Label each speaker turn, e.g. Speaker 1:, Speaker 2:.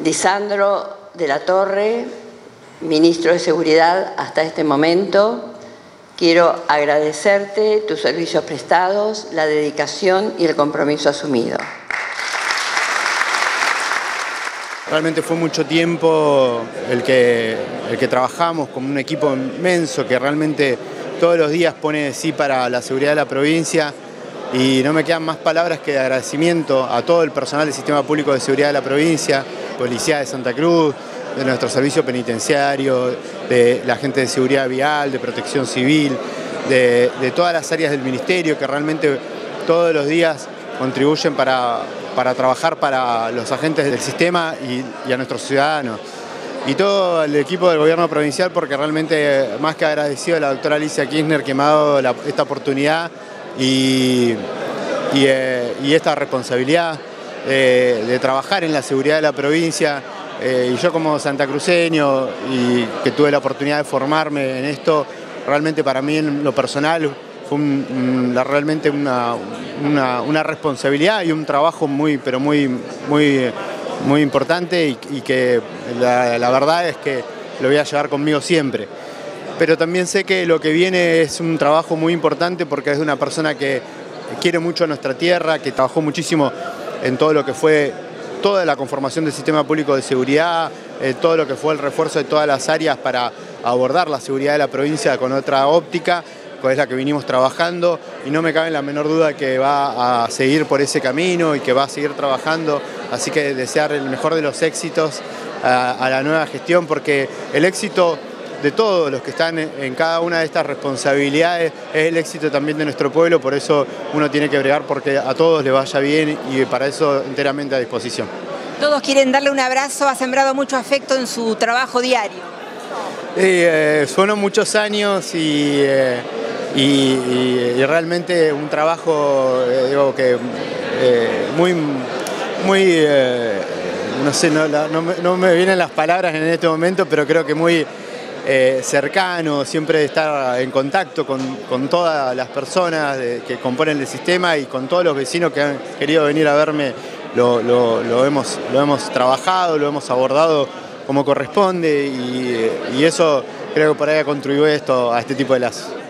Speaker 1: Lisandro de la Torre, Ministro de Seguridad hasta este momento, quiero agradecerte tus servicios prestados, la dedicación y el compromiso asumido.
Speaker 2: Realmente fue mucho tiempo el que trabajamos como un equipo inmenso que realmente todos los días pone de sí para la seguridad de la provincia, y no me quedan más palabras que de agradecimiento a todo el personal del Sistema Público de Seguridad de la provincia, Policía de Santa Cruz, de nuestro servicio penitenciario, de la gente de seguridad vial, de protección civil, de todas las áreas del ministerio que realmente todos los días contribuyen para trabajar para los agentes del sistema y a nuestros ciudadanos. Y todo el equipo del gobierno provincial, porque realmente más que agradecido a la doctora Alicia Kirchner que me ha dado esta oportunidad y esta responsabilidad de trabajar en la seguridad de la provincia. Y yo como santacruceño y que tuve la oportunidad de formarme en esto, realmente para mí en lo personal fue realmente una responsabilidad y un trabajo muy importante y que la verdad es que lo voy a llevar conmigo siempre. Pero también sé que lo que viene es un trabajo muy importante porque es de una persona que quiere mucho a nuestra tierra, que trabajó muchísimo en todo lo que fue toda la conformación del Sistema Público de Seguridad, todo lo que fue el refuerzo de todas las áreas para abordar la seguridad de la provincia con otra óptica, que es la que vinimos trabajando, y no me cabe la menor duda que va a seguir por ese camino y que va a seguir trabajando, así que desear el mejor de los éxitos a la nueva gestión, porque el éxito de todos los que están en cada una de estas responsabilidades es el éxito también de nuestro pueblo, por eso uno tiene que bregar porque a todos les vaya bien y para eso enteramente a disposición.
Speaker 3: Todos quieren darle un abrazo, ha sembrado mucho afecto en su trabajo diario.
Speaker 2: Fueron muchos años y realmente un trabajo, digo que no sé, no me vienen las palabras en este momento, pero creo que muy cercano, siempre estar en contacto con todas las personas que componen el sistema y con todos los vecinos que han querido venir a verme. Lo hemos trabajado, lo hemos abordado como corresponde y eso creo que por ahí ha contribuido a este tipo de lazos.